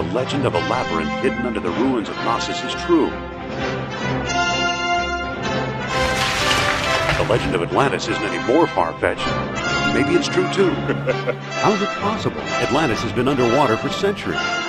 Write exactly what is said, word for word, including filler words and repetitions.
legend of a labyrinth hidden under the ruins of Knossos is true. The legend of Atlantis isn't any more far-fetched. Maybe it's true too. How is it possible? Atlantis has been underwater for centuries.